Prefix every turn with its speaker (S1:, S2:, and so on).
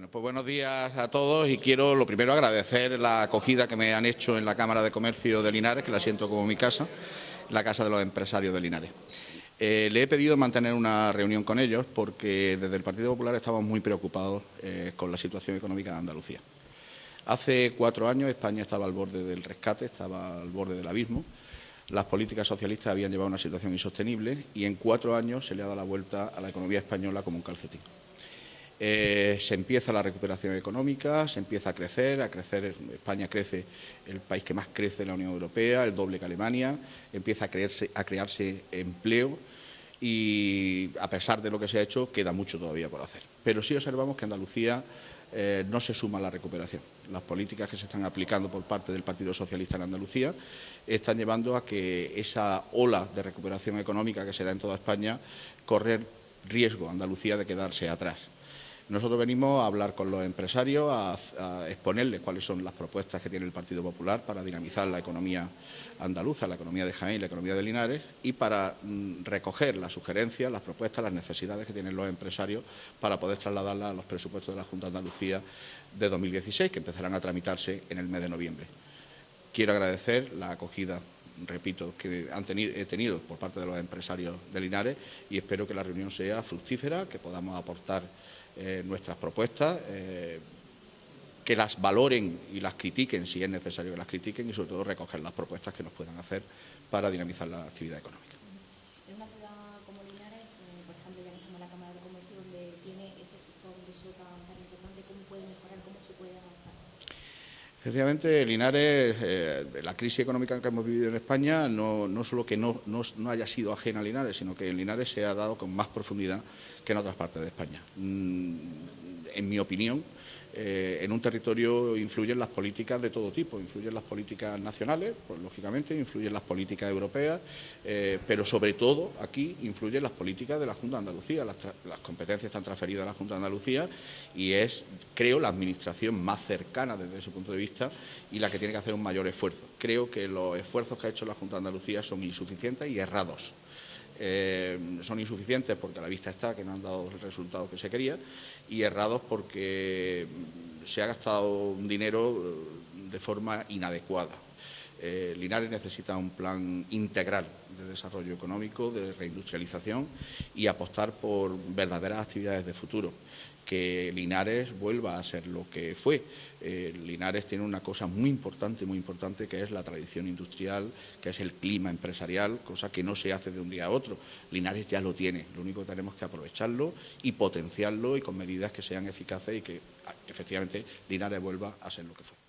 S1: Bueno, pues buenos días a todos y quiero lo primero agradecer la acogida que me han hecho en la Cámara de Comercio de Linares, que la siento como mi casa, la casa de los empresarios de Linares. Le he pedido mantener una reunión con ellos porque desde el Partido Popular estamos muy preocupados con la situación económica de Andalucía. Hace 4 años España estaba al borde del rescate, estaba al borde del abismo. Las políticas socialistas habían llevado a una situación insostenible y en 4 años se le ha dado la vuelta a la economía española como un calcetín. Se empieza la recuperación económica, se empieza a crecer, España crece, el país que más crece en la Unión Europea, el doble que Alemania, empieza a crearse empleo y a pesar de lo que se ha hecho queda mucho todavía por hacer. Pero sí observamos que Andalucía no se suma a la recuperación. Las políticas que se están aplicando por parte del Partido Socialista en Andalucía están llevando a que esa ola de recuperación económica que se da en toda España correr riesgo Andalucía de quedarse atrás. Nosotros venimos a hablar con los empresarios, a exponerles cuáles son las propuestas que tiene el Partido Popular para dinamizar la economía andaluza, la economía de Jaén y la economía de Linares y para recoger las sugerencias, las propuestas, las necesidades que tienen los empresarios para poder trasladarlas a los presupuestos de la Junta de Andalucía de 2016, que empezarán a tramitarse en el mes de noviembre. Quiero agradecer la acogida, repito, que he tenido por parte de los empresarios de Linares y espero que la reunión sea fructífera, que podamos aportar nuestras propuestas, que las valoren y las critiquen si es necesario que las critiquen y sobre todo recoger las propuestas que nos puedan hacer para dinamizar la actividad económica.
S2: En una ciudad como Linares, por ejemplo, ya que estamos en la Cámara de Comercio, donde tiene este sector de eso tan importante, ¿cómo puede mejorar, cómo se puede avanzar?
S1: Efectivamente, Linares, la crisis económica que hemos vivido en España no solo que no haya sido ajena a Linares, sino que en Linares se ha dado con más profundidad que en otras partes de España. En mi opinión, en un territorio influyen las políticas de todo tipo, influyen las políticas nacionales, pues lógicamente influyen las políticas europeas, pero sobre todo aquí influyen las políticas de la Junta de Andalucía, las competencias están transferidas a la Junta de Andalucía y es, creo, la administración más cercana desde ese punto de vista y la que tiene que hacer un mayor esfuerzo. Creo que los esfuerzos que ha hecho la Junta de Andalucía son insuficientes y errados. Son insuficientes porque a la vista está que no han dado el resultado que se quería y errados porque se ha gastado un dinero de forma inadecuada. Linares necesita un plan integral de desarrollo económico, de reindustrialización y apostar por verdaderas actividades de futuro. Que Linares vuelva a ser lo que fue. Linares tiene una cosa muy importante, que es la tradición industrial, que es el clima empresarial, cosa que no se hace de un día a otro. Linares ya lo tiene, lo único que tenemos que aprovecharlo y potenciarlo y con medidas que sean eficaces y que efectivamente Linares vuelva a ser lo que fue.